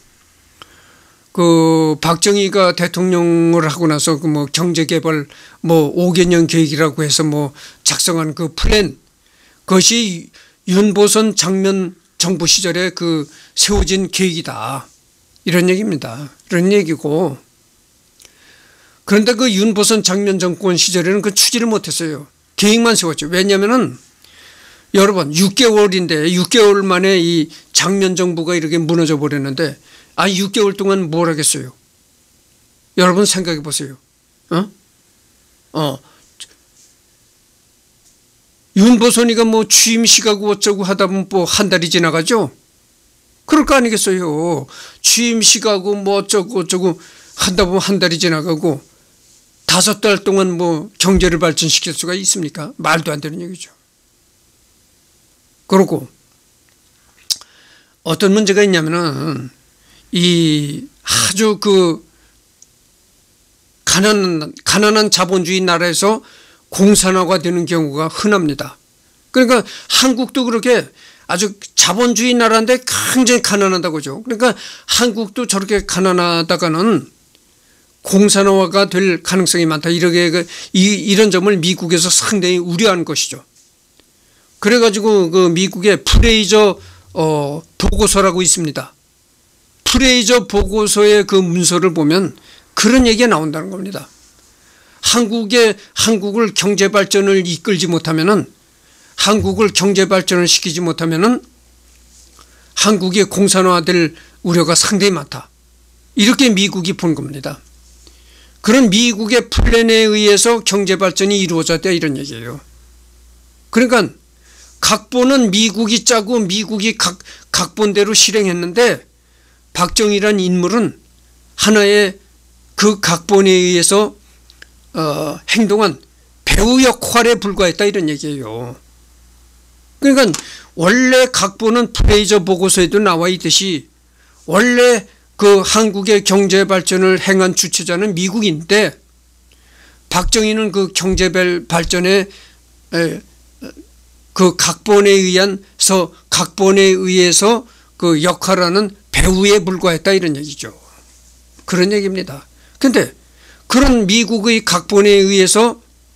그 박정희가 대통령을 하고 나서 그 뭐 경제개발 뭐 5개년 계획이라고 해서 뭐 작성한 그 플랜, 그것이 윤보선 장면 정부 시절에 그 세워진 계획이다, 이런 얘기입니다. 이런 얘기고, 그런데 그 윤보선 장면 정권 시절에는 그 추진을 못했어요. 계획만 세웠죠. 왜냐하면은 여러분 6개월인데 6개월 만에 이 장면 정부가 이렇게 무너져 버렸는데 6개월 동안 뭘 하겠어요? 여러분 생각해 보세요. 윤보선이가 뭐 취임식하고 어쩌고 하다 보면 뭐 한 달이 지나가죠? 그럴 거 아니겠어요? 취임식하고 뭐 어쩌고 한다 보면 한 달이 지나가고 5달 동안 뭐 경제를 발전시킬 수가 있습니까? 말도 안 되는 얘기죠. 그리고 어떤 문제가 있냐면은 이 아주 그 가난한 자본주의 나라에서 공산화가 되는 경우가 흔합니다. 그러니까 한국도 그렇게 아주 자본주의 나라인데 굉장히 가난하다고죠. 그러니까 한국도 저렇게 가난하다가는 공산화가 될 가능성이 많다. 이런 점을 미국에서 상당히 우려한 것이죠. 그래가지고 그 미국의 프레이저 보고서라고 있습니다. 프레이저 보고서의 그 문서를 보면 그런 얘기가 나온다는 겁니다. 한국을 경제 발전을 이끌지 못하면은, 한국을 경제 발전을 시키지 못하면은 한국이 공산화될 우려가 상당히 많다. 이렇게 미국이 본 겁니다. 그런 미국의 플랜에 의해서 경제 발전이 이루어졌다 이런 얘기예요. 그러니까 각본은 미국이 짜고 미국이 각본대로 실행했는데 박정희란 인물은 하나의 그 각본에 의해서 행동한 배우 역할에 불과했다 이런 얘기예요. 그러니까 원래 각본은 프레이저 보고서에도 나와 있듯이 원래 그 한국의 경제 발전을 행한 주체자는 미국인데 박정희는 그 경제 발전의 그 각본에 의해서 그 역할하는 배우에 불과했다 이런 얘기죠. 그런 얘기입니다. 근데 그런 미국의 각본에 의해서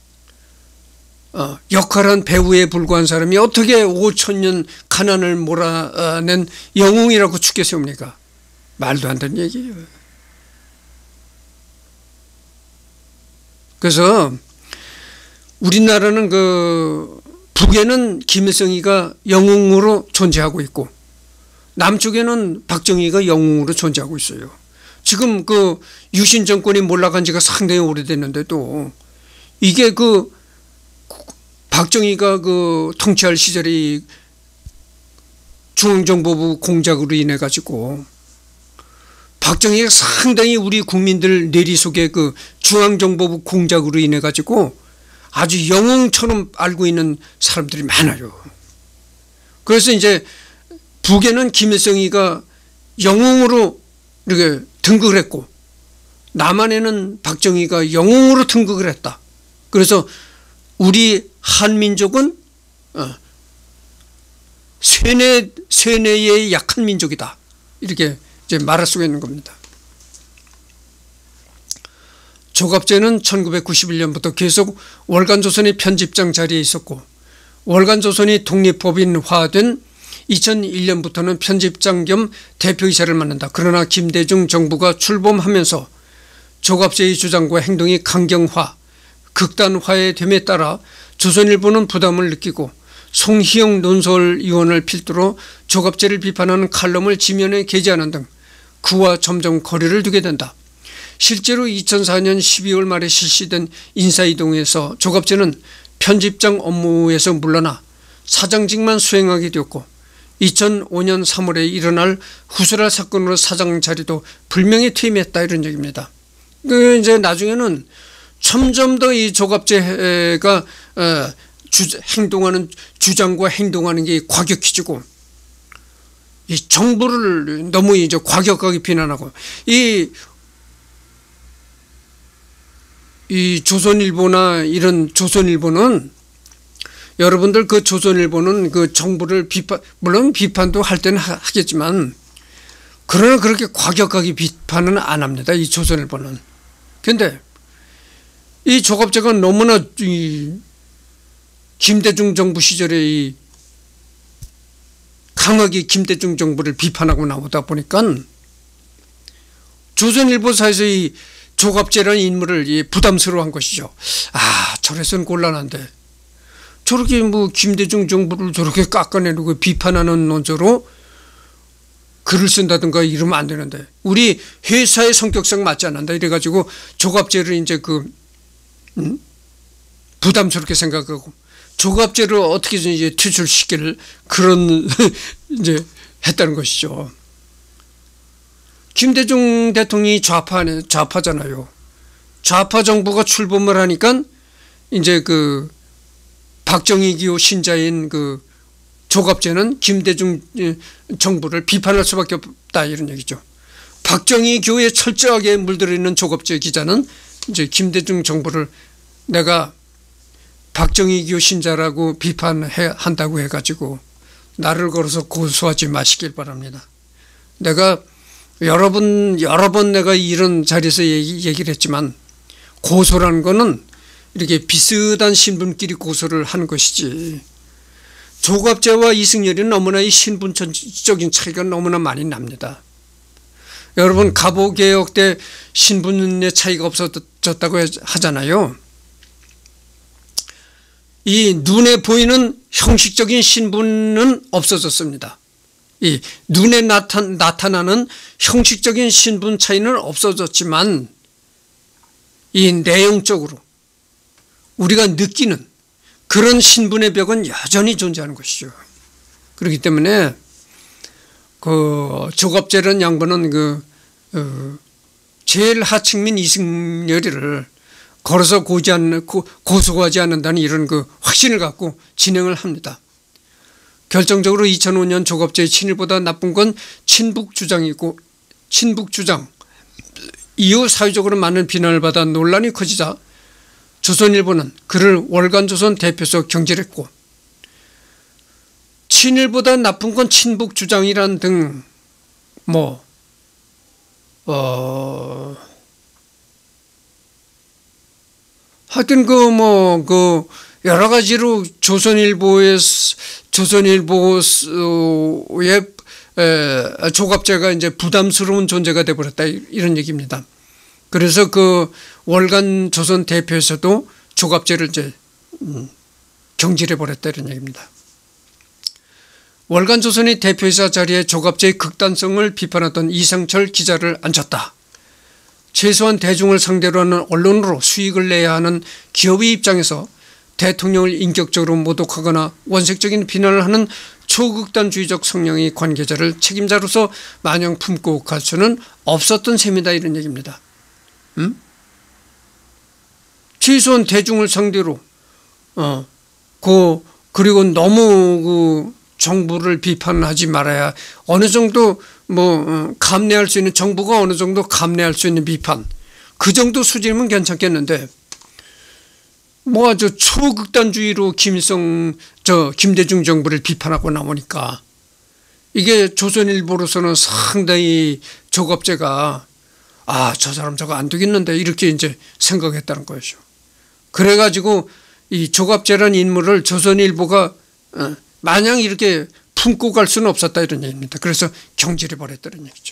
역할한 배우에 불과한 사람이 어떻게 5,000년 가난을 몰아낸 영웅이라고 축켜 세웁니까? 말도 안 되는 얘기예요. 그래서 우리나라는 그 북에는 김일성이가 영웅으로 존재하고 있고 남쪽에는 박정희가 영웅으로 존재하고 있어요. 지금 그 유신 정권이 몰락한 지가 상당히 오래됐는데도 이게 그 박정희가 그 통치할 시절에 중앙정보부 공작으로 인해 가지고 박정희가 상당히 우리 국민들 내리속에 그 중앙정보부 공작으로 인해 가지고 아주 영웅처럼 알고 있는 사람들이 많아요. 그래서 이제 북에는 김일성이가 영웅으로 이렇게 등극을 했고 남한에는 박정희가 영웅으로 등극을 했다. 그래서 우리 한민족은 쇠뇌에 약한 민족이다. 이렇게 이제 말할 수가 있는 겁니다. 조갑제는 1991년부터 계속 월간조선의 편집장 자리에 있었고 월간조선이 독립법인화된 2001년부터는 편집장 겸 대표이사를 맡는다. 그러나 김대중 정부가 출범하면서 조갑제의 주장과 행동이 강경화, 극단화에 됨에 따라 조선일보는 부담을 느끼고 송희영 논설위원을 필두로 조갑제를 비판하는 칼럼을 지면에 게재하는 등 그와 점점 거리를 두게 된다. 실제로 2004년 12월 말에 실시된 인사이동에서 조갑제는 편집장 업무에서 물러나 사장직만 수행하게 되었고 2005년 3월에 일어날 후술할 사건으로 사장 자리도 불명예 퇴임했다 이런 얘기입니다. 이제 나중에는 점점 더 이 조갑제가 행동하는 주장과 행동하는 게 과격해지고 이 정부를 너무 이제 과격하게 비난하고 이 조선일보나 이런 조선일보는 여러분들 그 조선일보는 그 정부를 물론 비판도 할 때는 하겠지만 그러나 그렇게 과격하게 비판은 안 합니다. 이 조선일보는. 그런데 이 조갑제가 너무나 이 김대중 정부 시절에 이 강하게 김대중 정부를 비판하고 나오다 보니까 조선일보사에서 이 조갑제라는 인물을 부담스러워한 것이죠. 저래서는 곤란한데 저렇게 뭐 김대중 정부를 저렇게 깎아내리고 비판하는 논조로 글을 쓴다든가 이러면 안 되는데 우리 회사의 성격상 맞지 않는다 이래가지고 조갑제를 이제 부담스럽게 생각하고 조갑제를 어떻게든 이제 퇴출시킬 그런 이제 했다는 것이죠. 김대중 대통령이 좌파잖아요. 좌파 정부가 출범을 하니까 이제 그 박정희 기호 신자인 그 조갑제는 김대중 정부를 비판할 수밖에 없다 이런 얘기죠. 박정희 교에 철저하게 물들어 있는 조갑제 기자는 이제 김대중 정부를 내가 박정희 교 신자라고 비판한다고 해가지고 나를 걸어서 고소하지 마시길 바랍니다. 내가 여러 번 내가 이런 자리에서 얘기를 했지만 고소라는 거는 이렇게 비슷한 신분끼리 고소를 하는 것이지 조갑제와 이승열이는 너무나 이 신분적인 차이가 너무나 많이 납니다. 여러분 갑오개혁 때 신분의 차이가 없어졌다고 하잖아요. 이 눈에 보이는 형식적인 신분은 없어졌습니다. 이 눈에 나타나는 형식적인 신분 차이는 없어졌지만 이 내용적으로 우리가 느끼는 그런 신분의 벽은 여전히 존재하는 것이죠. 그렇기 때문에 그 조갑제라는 양반은 제일 하층민 이승열이를 걸어서 고소하지 않는다는 이런 그 확신을 갖고 진행을 합니다. 결정적으로 2005년 조갑제의 친일보다 나쁜 건 친북 주장이고 친북 주장 이후 사회적으로 많은 비난을 받아 논란이 커지자 조선일보는 그를 월간조선 대표에서 경질했고 친일보다 나쁜 건 친북 주장이란 등 하여튼 여러 가지로 조선일보의 조갑제가 이제 부담스러운 존재가 되어버렸다 이런 얘기입니다. 그래서 그 월간 조선 대표에서도 조갑제를 이제 경질해 버렸다 이런 얘기입니다. 월간 조선의 대표이사 자리에 조갑제의 극단성을 비판하던 이상철 기자를 앉혔다. 최소한 대중을 상대로 하는 언론으로 수익을 내야 하는 기업의 입장에서 대통령을 인격적으로 모독하거나 원색적인 비난을 하는 초극단주의적 성향의 관계자를 책임자로서 마냥 품고 갈 수는 없었던 셈이다 이런 얘기입니다. 최소한 대중을 상대로 그리고 너무 정부를 비판하지 말아야 어느 정도 감내할 수 있는 정부가 어느 정도 감내할 수 있는 비판 그 정도 수준이면 괜찮겠는데 아주 초극단주의로 김대중 정부를 비판하고 나오니까 이게 조선일보로서는 상당히 조갑제가 저 사람 저거 안 되겠는데 이렇게 이제 생각했다는 거죠. 그래가지고 이 조갑제라는 인물을 조선일보가 마냥 이렇게 품고 갈 수는 없었다 이런 얘기입니다. 그래서 경질해 버렸다는 얘기죠.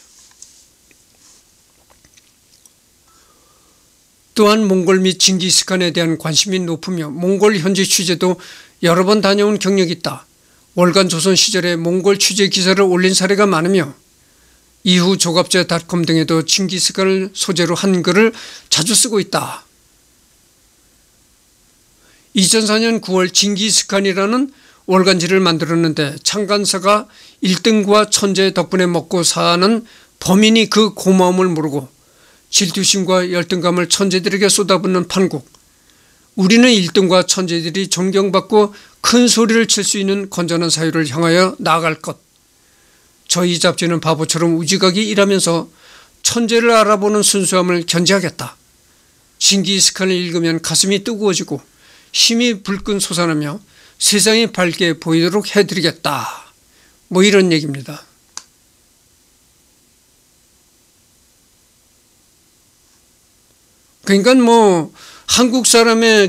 또한 몽골 및 징기스칸에 대한 관심이 높으며 몽골 현지 취재도 여러 번 다녀온 경력이 있다. 월간 조선 시절에 몽골 취재 기사를 올린 사례가 많으며 이후 조갑제닷컴 등에도 징기스칸을 소재로 한 글을 자주 쓰고 있다. 2004년 9월 징기스칸이라는 월간지를 만들었는데 창간사가 1등과 천재 덕분에 먹고 사는 범인이 그 고마움을 모르고 질투심과 열등감을 천재들에게 쏟아붓는 판국. 우리는 1등과 천재들이 존경받고 큰 소리를 칠 수 있는 건전한 사회를 향하여 나아갈 것. 저희 잡지는 바보처럼 우지각이 일하면서 천재를 알아보는 순수함을 견지하겠다. 징기스칸을 읽으면 가슴이 뜨거워지고 힘이 불끈 솟아나며 세상이 밝게 보이도록 해드리겠다. 이런 얘기입니다. 그러니까 한국 사람의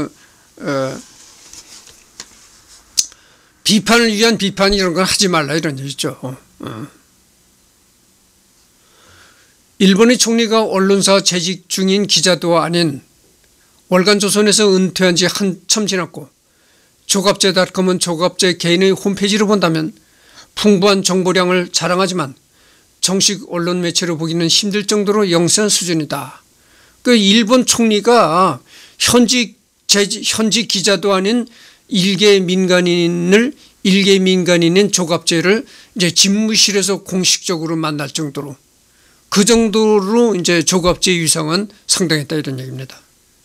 비판을 위한 비판 이런 건 하지 말라 이런 얘기죠. 일본의 총리가 언론사 재직 중인 기자도 아닌 월간조선에서 은퇴한 지 한참 지났고 조갑제닷컴은 조갑제 개인의 홈페이지로 본다면 풍부한 정보량을 자랑하지만 정식 언론 매체로 보기는 힘들 정도로 영세한 수준이다. 일본 총리가 현지 기자도 아닌 일개 민간인인 조갑제를 이제 집무실에서 공식적으로 만날 정도로 그 정도로 이제 조갑제의 위상은 상당했다 이런 얘기입니다.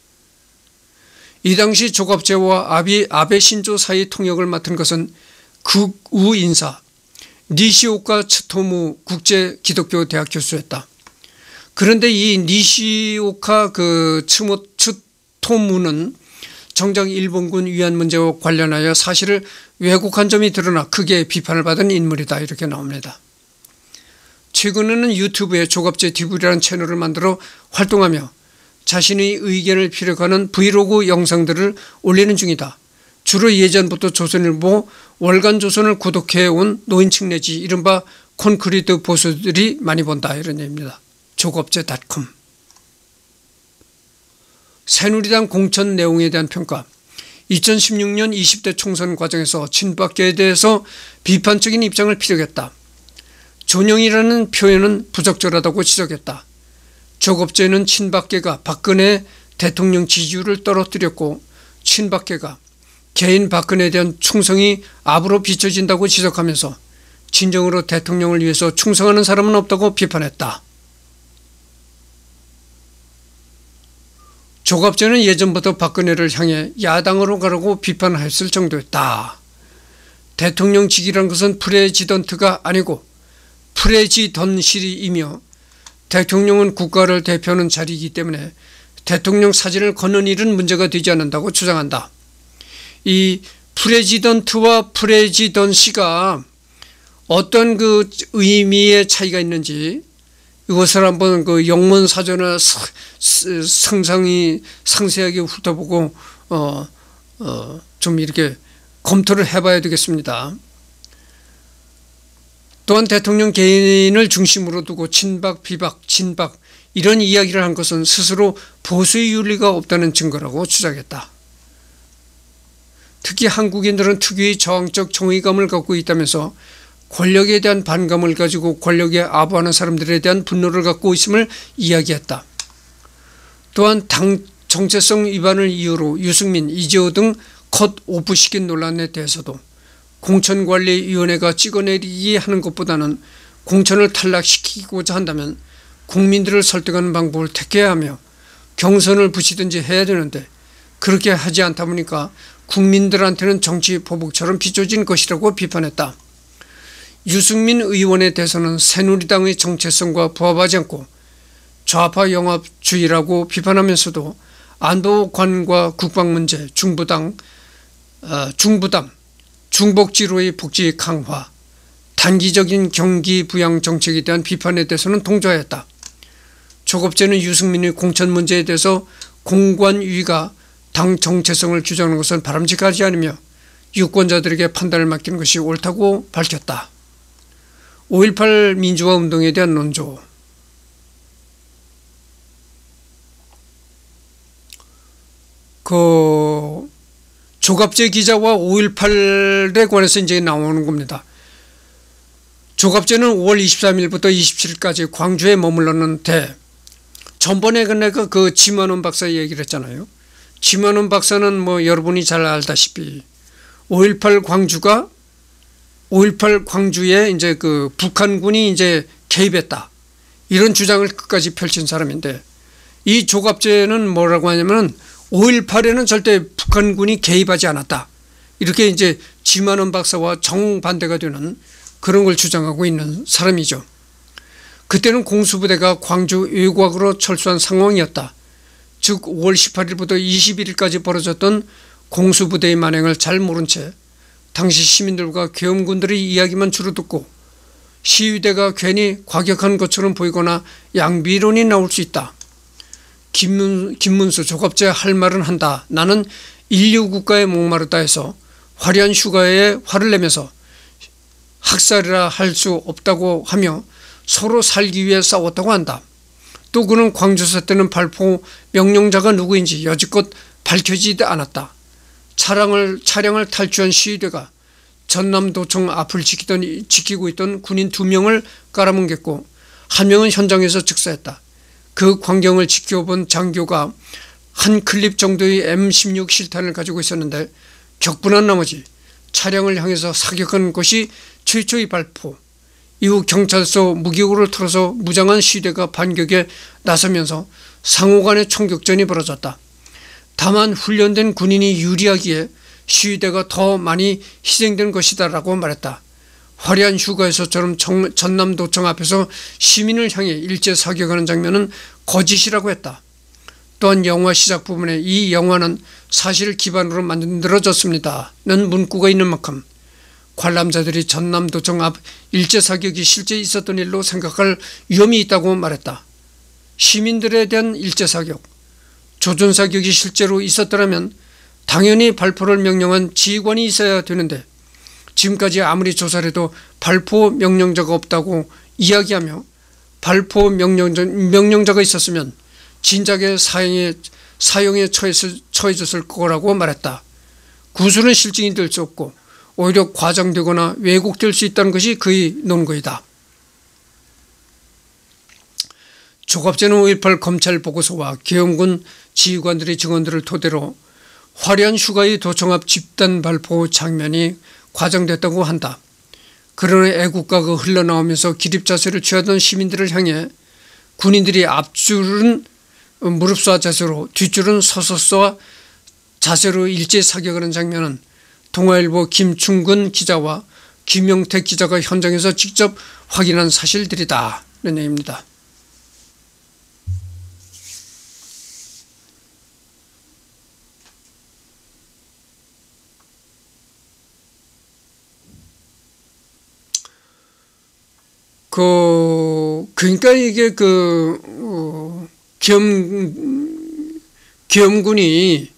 이 당시 조갑제와 아베 신조 사이 통역을 맡은 것은 극우 인사 니시오카 츠토무 국제 기독교 대학 교수였다. 그런데 이 니시오카 츠토무는 정작 일본군 위안 문제와 관련하여 사실을 왜곡한 점이 드러나 크게 비판을 받은 인물이다 이렇게 나옵니다. 최근에는 유튜브에 조갑제 TV라는 채널을 만들어 활동하며 자신의 의견을 피력하는 브이로그 영상들을 올리는 중이다. 주로 예전부터 조선일보 월간조선을 구독해온 노인층 내지 이른바 콘크리트 보수들이 많이 본다 이런 얘기입니다. 조갑제.com. 새누리당 공천 내용에 대한 평가. 2016년 20대 총선 과정에서 친박계에 대해서 비판적인 입장을 피력했다. 존영이라는 표현은 부적절하다고 지적했다. 조갑제는 친박계가 박근혜 대통령 지지율을 떨어뜨렸고 친박계가 개인 박근혜에 대한 충성이 압으로 비춰진다고 지적하면서 진정으로 대통령을 위해서 충성하는 사람은 없다고 비판했다. 조갑제는 예전부터 박근혜를 향해 야당으로 가라고 비판했을 정도였다. 대통령직이란 것은 프레지던트가 아니고 프레지던실이며 대통령은 국가를 대표하는 자리이기 때문에 대통령 사진을 걷는 일은 문제가 되지 않는다고 주장한다. 이 프레지던트와 프레지던시가 어떤 그 의미의 차이가 있는지 이것을 한번 그 영문사전을 상세하게 훑어보고 좀 이렇게 검토를 해봐야 되겠습니다. 또한 대통령 개인을 중심으로 두고 친박, 비박, 진박 이런 이야기를 한 것은 스스로 보수의 윤리가 없다는 증거라고 주장했다. 특히 한국인들은 특유의 저항적 정의감을 갖고 있다면서 권력에 대한 반감을 가지고 권력에 아부하는 사람들에 대한 분노를 갖고 있음을 이야기했다. 또한 당 정체성 위반을 이유로 유승민, 이재호 등 컷 오프시킨 논란에 대해서도 공천관리위원회가 찍어내리기 하는 것보다는 공천을 탈락시키고자 한다면 국민들을 설득하는 방법을 택해야 하며 경선을 붙이든지 해야 되는데 그렇게 하지 않다 보니까 국민들한테는 정치 보복처럼 비춰진 것이라고 비판했다. 유승민 의원에 대해서는 새누리당의 정체성과 부합하지 않고 좌파 영합주의라고 비판하면서도 안보관과 국방문제, 중부담, 중복지로의 복지 강화, 단기적인 경기 부양 정책에 대한 비판에 대해서는 동조하였다. 조갑제는 유승민의 공천 문제에 대해서 공관위가 당 정체성을 규정하는 것은 바람직하지 않으며 유권자들에게 판단을 맡기는 것이 옳다고 밝혔다. 5.18 민주화 운동에 대한 논조. 조갑제 기자와 5.18에 관해서 이제 나오는 겁니다. 조갑제는 5월 23일부터 27일까지 광주에 머물렀는데 전번에 내가 그 지만원 박사 얘기를 했잖아요. 지만원 박사는 뭐 여러분이 잘 알다시피 5.18 광주에 이제 그 북한군이 이제 개입했다. 이런 주장을 끝까지 펼친 사람인데 이 조갑제는 뭐라고 하냐면 5.18에는 절대 북한군이 개입하지 않았다. 이렇게 이제 지만원 박사와 정반대가 되는 그런 걸 주장하고 있는 사람이죠. 그때는 공수부대가 광주 외곽으로 철수한 상황이었다. 즉 5월 18일부터 21일까지 벌어졌던 공수부대의 만행을 잘 모른 채 당시 시민들과 계엄군들의 이야기만 주로 듣고 시위대가 괜히 과격한 것처럼 보이거나 양비론이 나올 수 있다. 김문수 조갑제 할 말은 한다. 나는 인류국가에 목마르다 해서 화려한 휴가에 화를 내면서 학살이라 할 수 없다고 하며 서로 살기 위해 싸웠다고 한다. 또 그는 광주사 때는 발포 명령자가 누구인지 여지껏 밝혀지지 않았다. 차량을 탈취한 시위대가 전남도청 앞을 지키고 있던 군인 2명을 깔아뭉갰고 1명은 현장에서 즉사했다. 그 광경을 지켜본 장교가 한 클립 정도의 M16 실탄을 가지고 있었는데 격분한 나머지 차량을 향해서 사격한 것이 최초의 발포. 이후 경찰서 무기고를 털어서 무장한 시위대가 반격에 나서면서 상호간의 총격전이 벌어졌다. 다만 훈련된 군인이 유리하기에 시위대가 더 많이 희생된 것이다라고 말했다. 화려한 휴가에서처럼 전남도청 앞에서 시민을 향해 일제 사격하는 장면은 거짓이라고 했다. 또한 영화 시작 부분에 이 영화는 사실을 기반으로 만들어졌습니다는 문구가 있는 만큼 관람자들이 전남도청 앞 일제 사격이 실제 있었던 일로 생각할 위험이 있다고 말했다. 시민들에 대한 일제 사격, 조준 사격이 실제로 있었더라면 당연히 발포를 명령한 지휘관이 있어야 되는데 지금까지 아무리 조사를 해도 발포 명령자가 없다고 이야기하며 발포 명령자가 있었으면 진작에 사형에 처해졌을 거라고 말했다. 구술은 실증이 될 수 없고 오히려 과장되거나 왜곡될 수 있다는 것이 그의 논거이다. 조갑제는 5.18 검찰 보고서와 계엄군 지휘관들의 증언들을 토대로 화려한 휴가의 도청 앞 집단 발포 장면이 과장됐다고 한다. 그러나 애국가가 흘러나오면서 기립자세를 취하던 시민들을 향해 군인들이 앞줄은 무릎 쏴 자세로 뒷줄은 서서 쏴 자세로 일제 사격하는 장면은 동아일보 김충근 기자와 김영택 기자가 현장에서 직접 확인한 사실들이다. 이런 얘기입니다. 그러니까 이게 계엄군이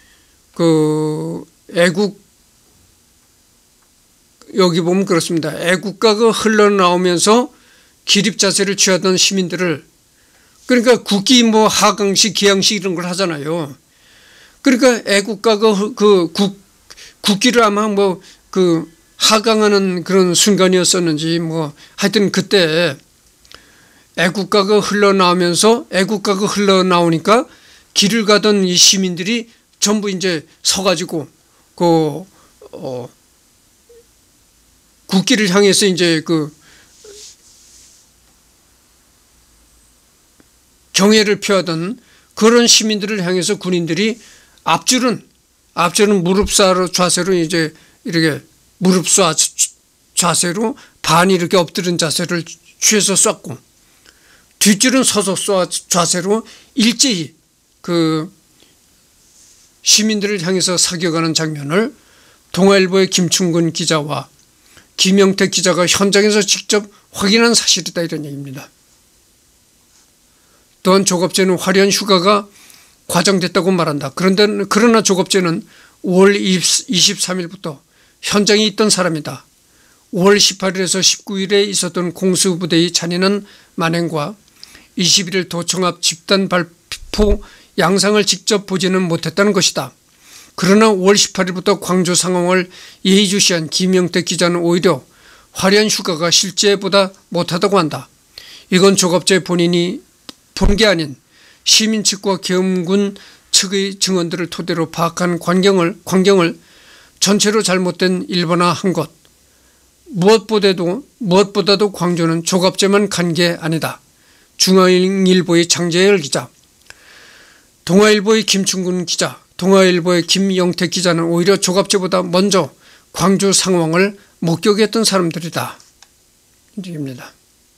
여기 보면 그렇습니다. 애국가가 흘러나오면서 기립자세를 취하던 시민들을, 그러니까 국기 하강식 기양식 이런 걸 하잖아요. 그러니까 애국가가 국기를 아마 하강하는 그런 순간이었었는지 하여튼 그때 애국가가 흘러나오니까 길을 가던 이 시민들이 전부 이제 서가지고 국기를 향해서 이제 경애를 표하던 그런 시민들을 향해서 군인들이 앞줄은 무릎 쏴 자세로 이제 이렇게 무릎 쏴 자세로 반이 이렇게 엎드린 자세를 취해서 쐈고 뒷줄은 서서 쏴 자세로 일제히 시민들을 향해서 사격하는 장면을 동아일보의 김충근 기자와 김영택 기자가 현장에서 직접 확인한 사실이다, 이런 얘기입니다. 또한 조갑제는 화려한 휴가가 과장됐다고 말한다. 그러나 조갑제는 5월 23일부터 현장에 있던 사람이다. 5월 18일에서 19일에 있었던 공수부대의 잔인한 만행과 21일 도청 앞 집단 발포 양상을 직접 보지는 못했다는 것이다. 그러나 5월 18일부터 광주 상황을 예의주시한 김영택 기자는 오히려 화려한 휴가가 실제보다 못하다고 한다. 이건 조갑제 본인이 본 게 아닌 시민 측과 계엄군 측의 증언들을 토대로 파악한 광경을 전체로 잘못된 일반화한 것. 무엇보다도 광주는 조갑제만 간 게 아니다. 중앙일보의 장재열 기자, 동아일보의 김충근 기자, 동아일보의 김영택 기자는 오히려 조갑제보다 먼저 광주 상황을 목격했던 사람들이다. 입니다.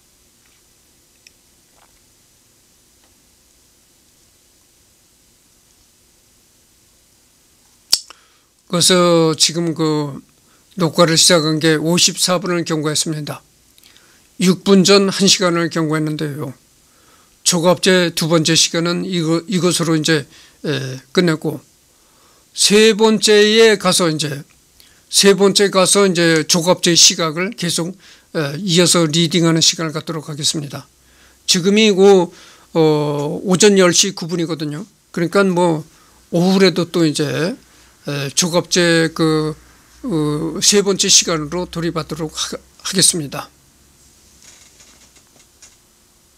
그래서 지금 녹화를 시작한 게 54분을 경과했습니다. 6분 전 1시간을 경과했는데요. 조갑제 두 번째 시간은 이것으로 이제 끝냈고 세 번째 가서 이제 조갑제 시각을 계속 이어서 리딩하는 시간을 갖도록 하겠습니다. 지금이 오전 10시 9분이거든요. 그러니까 오후에도 또 이제 조갑제 세 번째 시간으로 돌입하도록 하겠습니다.